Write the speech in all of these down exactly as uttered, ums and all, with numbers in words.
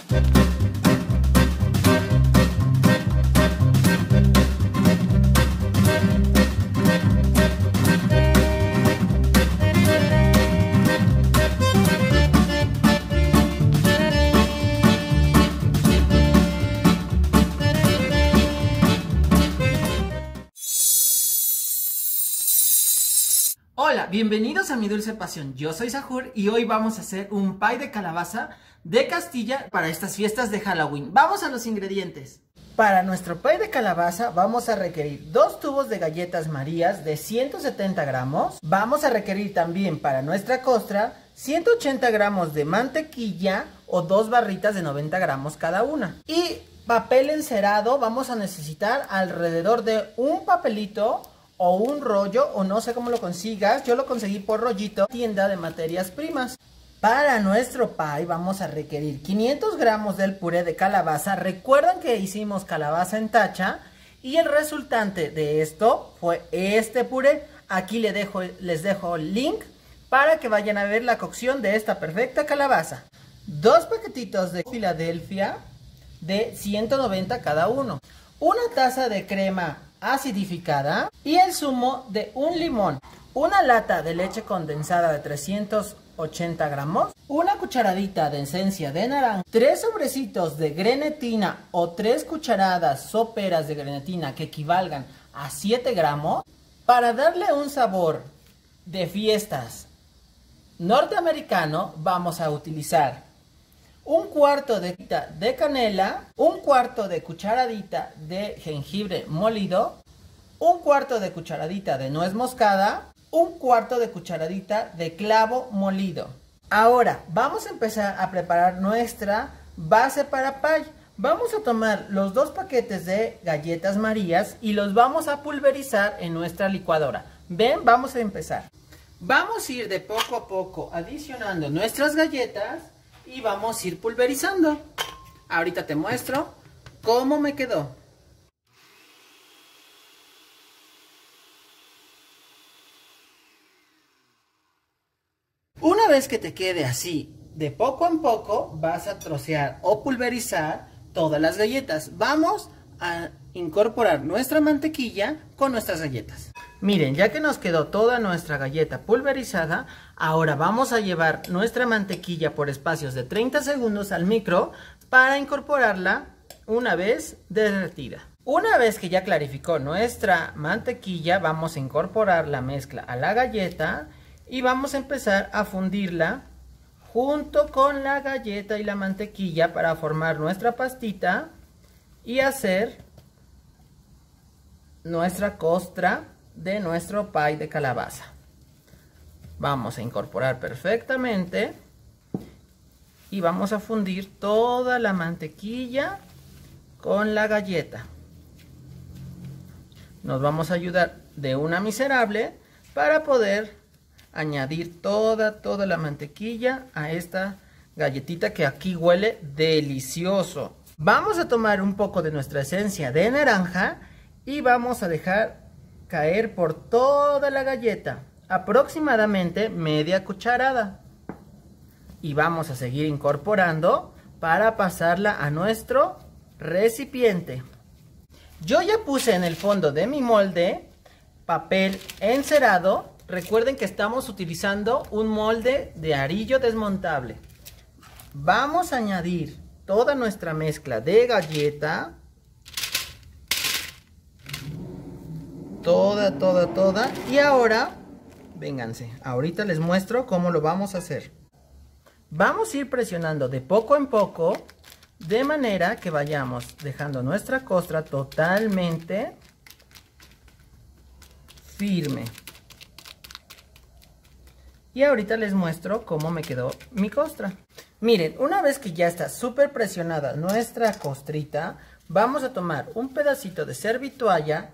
Hola, bienvenidos a Mi Dulce Pasión. Yo soy Sahur y hoy vamos a hacer un pie de calabaza de Castilla para estas fiestas de Halloween. Vamos a los ingredientes. Para nuestro pie de calabaza vamos a requerir dos tubos de galletas Marías de ciento setenta gramos. Vamos a requerir también para nuestra costra ciento ochenta gramos de mantequilla o dos barritas de noventa gramos cada una. Y papel encerado vamos a necesitar alrededor de un papelito o un rollo, o no sé cómo lo consigas. Yo lo conseguí por rollito, tienda de materias primas. Para nuestro pie vamos a requerir quinientos gramos del puré de calabaza. Recuerden que hicimos calabaza en tacha y el resultante de esto fue este puré. Aquí les dejo, les dejo el link para que vayan a ver la cocción de esta perfecta calabaza. Dos paquetitos de Filadelfia de ciento noventa cada uno. Una taza de crema acidificada y el zumo de un limón, una lata de leche condensada de trescientos ochenta gramos, una cucharadita de esencia de naranja, tres sobrecitos de grenetina o tres cucharadas soperas de grenetina que equivalgan a siete gramos. Para darle un sabor de fiestas norteamericano vamos a utilizar un cuarto de, de canela, un cuarto de cucharadita de jengibre molido, un cuarto de cucharadita de nuez moscada, un cuarto de cucharadita de clavo molido. Ahora vamos a empezar a preparar nuestra base para pie. Vamos a tomar los dos paquetes de galletas Marías y los vamos a pulverizar en nuestra licuadora. Ven, vamos a empezar. Vamos a ir de poco a poco adicionando nuestras galletas y vamos a ir pulverizando. Ahorita te muestro cómo me quedó. Una vez que te quede así, de poco en poco vas a trocear o pulverizar todas las galletas. Vamos a incorporar nuestra mantequilla con nuestras galletas. Miren, ya que nos quedó toda nuestra galleta pulverizada, ahora vamos a llevar nuestra mantequilla por espacios de treinta segundos al micro para incorporarla una vez derretida. Una vez que ya clarificó nuestra mantequilla, vamos a incorporar la mezcla a la galleta y vamos a empezar a fundirla junto con la galleta y la mantequilla para formar nuestra pastita y hacer nuestra costra de nuestro pie de calabaza. Vamos a incorporar perfectamente y vamos a fundir toda la mantequilla con la galleta. Nos vamos a ayudar de una miserable para poder añadir toda, toda la mantequilla a esta galletita que aquí huele delicioso. Vamos a tomar un poco de nuestra esencia de naranja y vamos a dejar caer por toda la galleta, aproximadamente media cucharada. Y vamos a seguir incorporando para pasarla a nuestro recipiente. Yo ya puse en el fondo de mi molde papel encerado. Recuerden que estamos utilizando un molde de arillo desmontable. Vamos a añadir toda nuestra mezcla de galleta. Toda, toda, toda. Y ahora, vénganse, ahorita les muestro cómo lo vamos a hacer. Vamos a ir presionando de poco en poco, de manera que vayamos dejando nuestra costra totalmente firme. Y ahorita les muestro cómo me quedó mi costra. Miren, una vez que ya está súper presionada nuestra costrita, vamos a tomar un pedacito de servitoalla.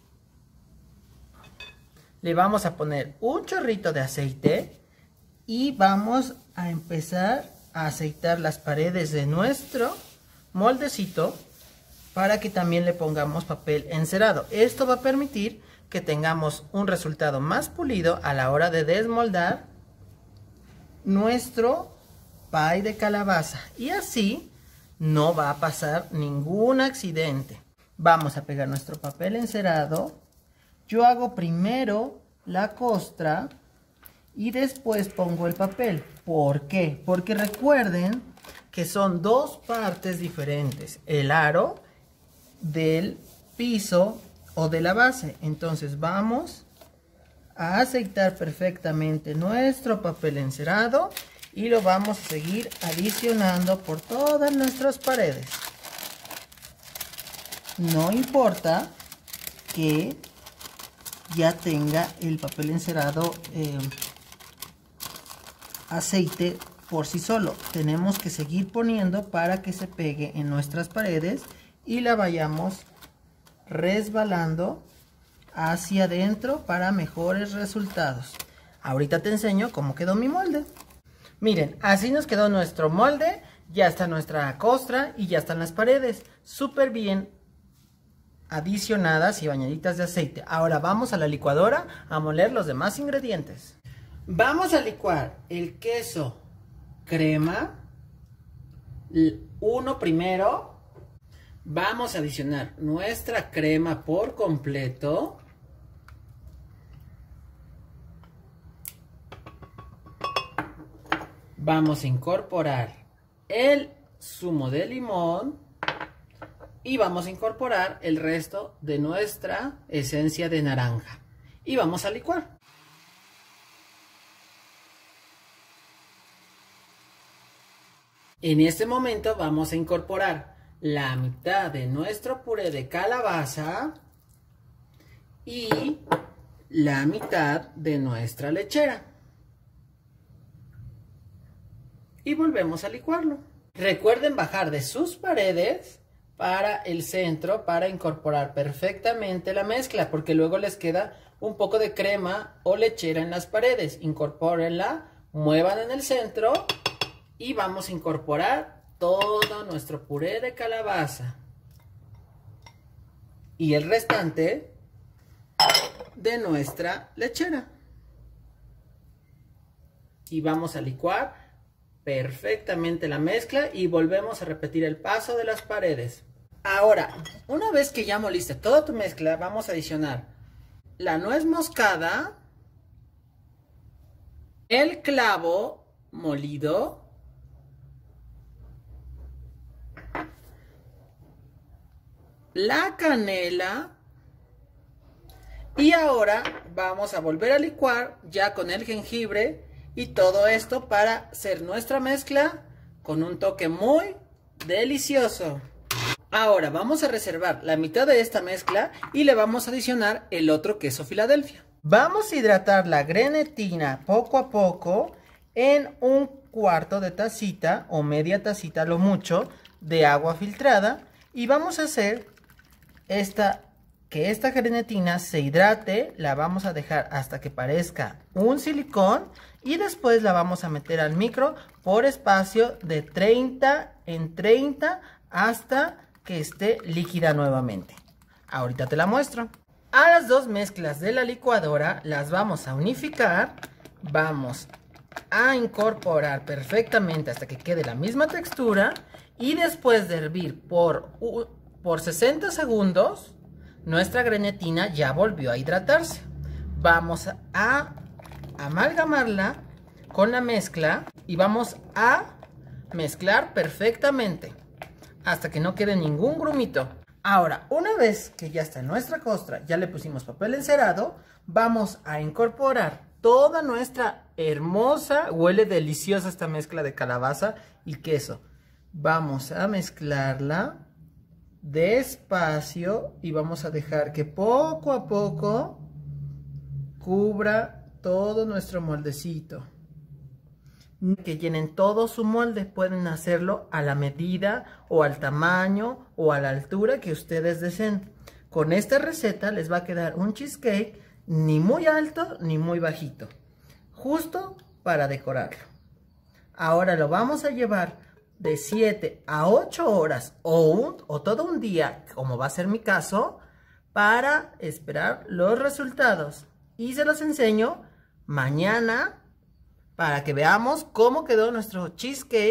Le vamos a poner un chorrito de aceite y vamos a empezar a aceitar las paredes de nuestro moldecito para que también le pongamos papel encerado. Esto va a permitir que tengamos un resultado más pulido a la hora de desmoldar nuestro pie de calabaza. Y así no va a pasar ningún accidente. Vamos a pegar nuestro papel encerado. Yo hago primero la costra y después pongo el papel. ¿Por qué? Porque recuerden que son dos partes diferentes. El aro del piso o de la base. Entonces vamos a aceitar perfectamente nuestro papel encerado y lo vamos a seguir adicionando por todas nuestras paredes. No importa que ya tenga el papel encerado eh, aceite por sí solo. Tenemos que seguir poniendo para que se pegue en nuestras paredes y la vayamos resbalando hacia adentro para mejores resultados. Ahorita te enseño cómo quedó mi molde. Miren, así nos quedó nuestro molde. Ya está nuestra costra y ya están las paredes súper bien adicionadas y bañaditas de aceite. Ahora vamos a la licuadora a moler los demás ingredientes. Vamos a licuar el queso crema, uno primero. Vamos a adicionar nuestra crema por completo. Vamos a incorporar el zumo de limón y vamos a incorporar el resto de nuestra esencia de naranja. Y vamos a licuar. En este momento vamos a incorporar la mitad de nuestro puré de calabaza y la mitad de nuestra lechera. Y volvemos a licuarlo. Recuerden bajar de sus paredes para el centro para incorporar perfectamente la mezcla, porque luego les queda un poco de crema o lechera en las paredes. Incorpórenla, muevan en el centro y vamos a incorporar todo nuestro puré de calabaza y el restante de nuestra lechera. Y vamos a licuar perfectamente la mezcla y volvemos a repetir el paso de las paredes. Ahora, una vez que ya moliste toda tu mezcla, vamos a adicionar la nuez moscada, el clavo molido, la canela y ahora vamos a volver a licuar ya con el jengibre y todo esto para hacer nuestra mezcla con un toque muy delicioso. Ahora vamos a reservar la mitad de esta mezcla y le vamos a adicionar el otro queso Filadelfia. Vamos a hidratar la grenetina poco a poco en un cuarto de tacita o media tacita lo mucho de agua filtrada y vamos a hacer esta, que esta grenetina se hidrate. La vamos a dejar hasta que parezca un silicón y después la vamos a meter al micro por espacio de treinta en treinta hasta que esté líquida nuevamente. Ahorita te la muestro. A las dos mezclas de la licuadora las vamos a unificar. Vamos a incorporar perfectamente hasta que quede la misma textura y después de hervir por, por sesenta segundos nuestra grenetina ya volvió a hidratarse. Vamos a amalgamarla con la mezcla y vamos a mezclar perfectamente hasta que no quede ningún grumito. Ahora, una vez que ya está nuestra costra, ya le pusimos papel encerado, vamos a incorporar toda nuestra hermosa, huele deliciosa esta mezcla de calabaza y queso. Vamos a mezclarla despacio y vamos a dejar que poco a poco cubra todo nuestro moldecito. Que llenen todo su molde, pueden hacerlo a la medida o al tamaño o a la altura que ustedes deseen. Con esta receta les va a quedar un cheesecake ni muy alto ni muy bajito, justo para decorarlo. Ahora lo vamos a llevar de siete a ocho horas o, un, o todo un día, como va a ser mi caso, para esperar los resultados. Y se los enseño mañana para que veamos cómo quedó nuestro cheesecake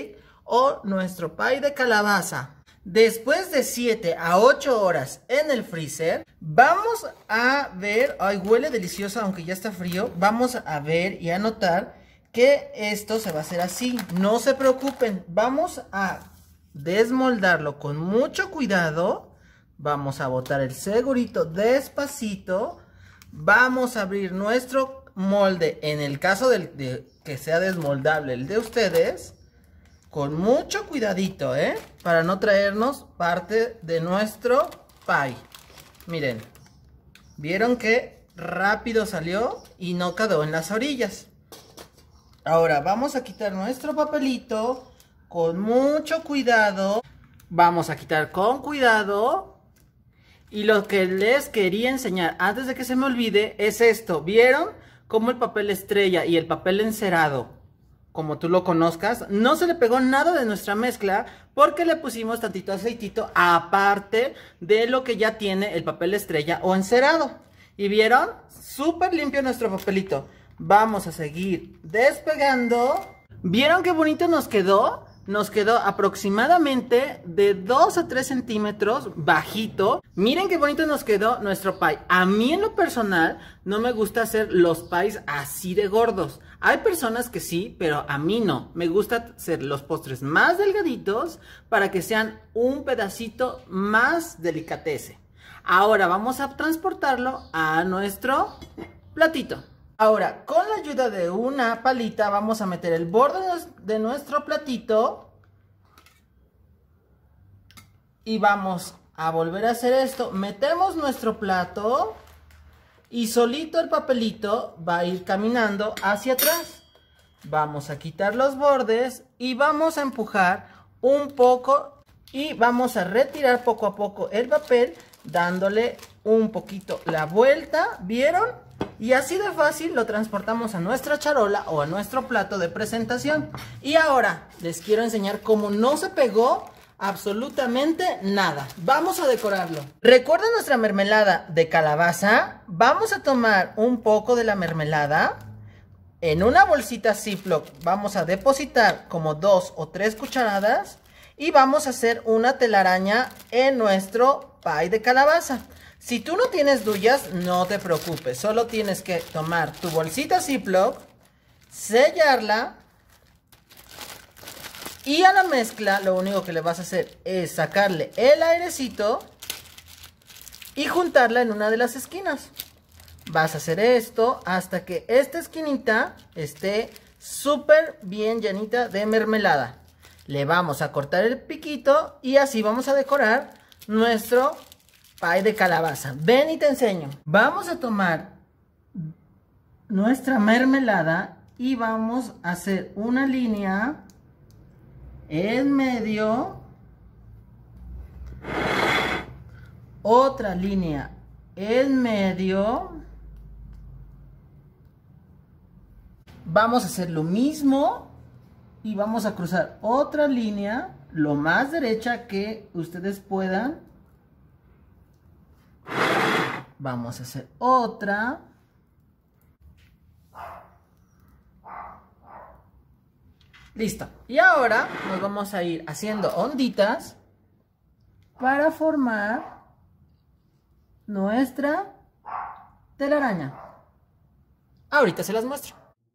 o nuestro pie de calabaza. Después de siete a ocho horas en el freezer, vamos a ver, ay, huele delicioso aunque ya está frío. Vamos a ver y a notar que esto se va a hacer así. No se preocupen, vamos a desmoldarlo con mucho cuidado. Vamos a botar el segurito despacito. Vamos a abrir nuestro molde, en el caso del, de que sea desmoldable el de ustedes. Con mucho cuidadito, ¿eh? Para no traernos parte de nuestro pie. Miren. ¿Vieron que rápido salió y no quedó en las orillas? Ahora vamos a quitar nuestro papelito con mucho cuidado. Vamos a quitar con cuidado. Y lo que les quería enseñar antes de que se me olvide es esto. ¿Vieron cómo el papel estrella y el papel encerado, como tú lo conozcas, no se le pegó nada de nuestra mezcla porque le pusimos tantito aceitito aparte de lo que ya tiene el papel estrella o encerado? ¿Y vieron? Súper limpio nuestro papelito. Vamos a seguir despegando. ¿Vieron qué bonito nos quedó? Nos quedó aproximadamente de dos a tres centímetros bajito. Miren qué bonito nos quedó nuestro pie. A mí en lo personal no me gusta hacer los pies así de gordos. Hay personas que sí, pero a mí no. Me gusta hacer los postres más delgaditos para que sean un pedacito más delicatese. Ahora vamos a transportarlo a nuestro platito. Ahora, con la ayuda de una palita vamos a meter el borde de nuestro platito. Y vamos a volver a hacer esto. Metemos nuestro plato. Y solito el papelito va a ir caminando hacia atrás. Vamos a quitar los bordes. Y vamos a empujar un poco. Y vamos a retirar poco a poco el papel, dándole un poquito la vuelta. ¿Vieron? Y así de fácil lo transportamos a nuestra charola o a nuestro plato de presentación. Y ahora les quiero enseñar cómo no se pegó absolutamente nada. Vamos a decorarlo. ¿Recuerdan nuestra mermelada de calabaza? Vamos a tomar un poco de la mermelada. En una bolsita Ziploc vamos a depositar como dos o tres cucharadas. Y vamos a hacer una telaraña en nuestro pie de calabaza. Si tú no tienes duyas, no te preocupes. Solo tienes que tomar tu bolsita Ziploc, sellarla. Y a la mezcla lo único que le vas a hacer es sacarle el airecito y juntarla en una de las esquinas. Vas a hacer esto hasta que esta esquinita esté súper bien llenita de mermelada. Le vamos a cortar el piquito y así vamos a decorar nuestro pie de calabaza. Ven y te enseño. Vamos a tomar nuestra mermelada y vamos a hacer una línea en medio, otra línea en medio. Vamos a hacer lo mismo y vamos a cruzar otra línea lo más derecha que ustedes puedan. Vamos a hacer otra. Listo. Y ahora nos vamos a ir haciendo onditas para formar nuestra telaraña. Ahorita se las muestro.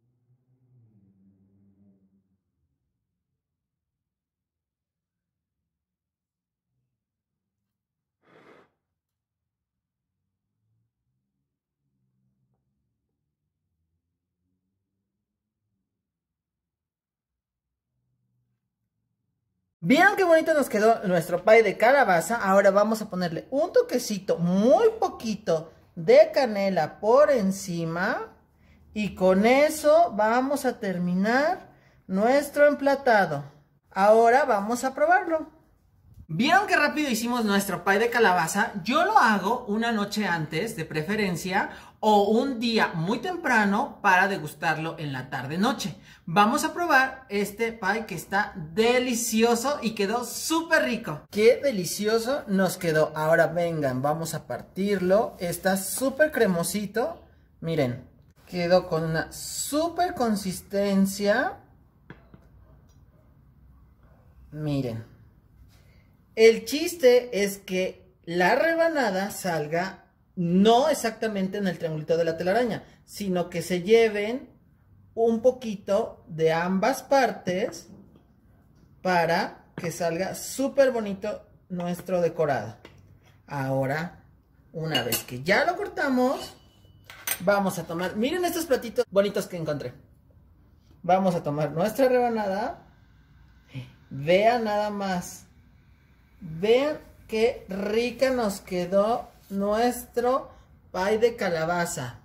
¿Vieron qué bonito nos quedó nuestro pie de calabaza? Ahora vamos a ponerle un toquecito, muy poquito de canela por encima. Y con eso vamos a terminar nuestro emplatado. Ahora vamos a probarlo. ¿Vieron qué rápido hicimos nuestro pie de calabaza? Yo lo hago una noche antes, de preferencia, o un día muy temprano para degustarlo en la tarde-noche. Vamos a probar este pie que está delicioso y quedó súper rico. ¡Qué delicioso nos quedó! Ahora vengan, vamos a partirlo. Está súper cremosito. Miren, quedó con una súper consistencia. Miren. El chiste es que la rebanada salga no exactamente en el triangulito de la telaraña, sino que se lleven un poquito de ambas partes para que salga súper bonito nuestro decorado. Ahora, una vez que ya lo cortamos, vamos a tomar, miren estos platitos bonitos que encontré. Vamos a tomar nuestra rebanada. Vean nada más. Vean qué rica nos quedó nuestro pie de calabaza.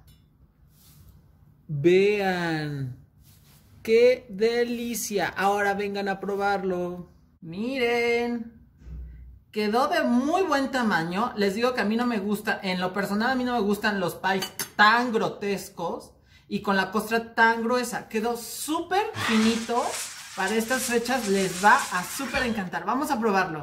Vean. ¡Qué delicia! Ahora vengan a probarlo. Miren. Quedó de muy buen tamaño. Les digo que a mí no me gusta, en lo personal a mí no me gustan los pies tan grotescos y con la costra tan gruesa. Quedó súper finito. Para estas fechas les va a súper encantar. Vamos a probarlo.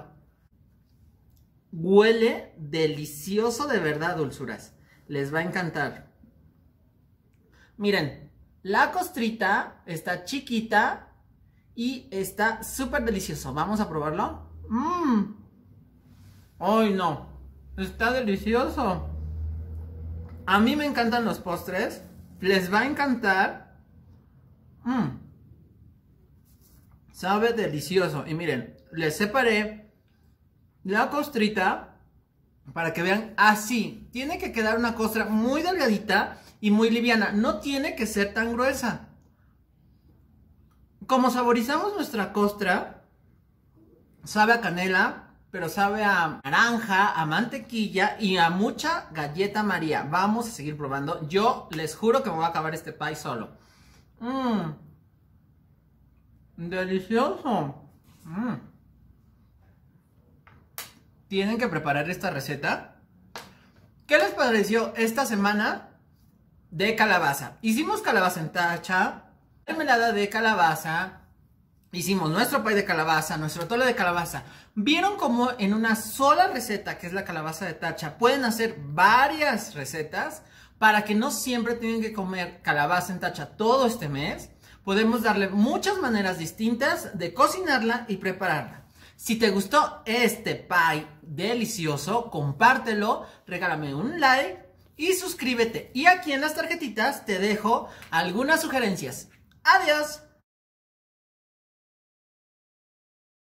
Huele delicioso de verdad, dulzuras. Les va a encantar. Miren, la costrita está chiquita y está súper delicioso. Vamos a probarlo. Mmm. ¡Ay, no! Está delicioso. A mí me encantan los postres. Les va a encantar. Mmm. Sabe delicioso. Y miren, les separé la costrita para que vean así. Tiene que quedar una costra muy delgadita y muy liviana. No tiene que ser tan gruesa. Como saborizamos nuestra costra, sabe a canela, pero sabe a naranja, a mantequilla y a mucha galleta María. Vamos a seguir probando. Yo les juro que me voy a acabar este pie solo. Mmm. Delicioso. Mm. Tienen que preparar esta receta. ¿Qué les pareció esta semana de calabaza? Hicimos calabaza en tacha, mermelada de calabaza, hicimos nuestro pie de calabaza, nuestro atole de calabaza. ¿Vieron cómo en una sola receta, que es la calabaza de tacha, pueden hacer varias recetas para que no siempre tengan que comer calabaza en tacha todo este mes? Podemos darle muchas maneras distintas de cocinarla y prepararla. Si te gustó este pie delicioso, compártelo, regálame un like y suscríbete. Y aquí en las tarjetitas te dejo algunas sugerencias. ¡Adiós!